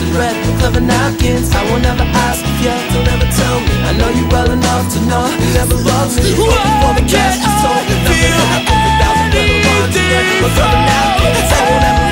and red with clever napkins. I won't ever ask if you don't ever tell me. I know you well enough to know you never loved me. Before the cash was told, nothing happened without the clever ones and red with clever napkins. I won't ever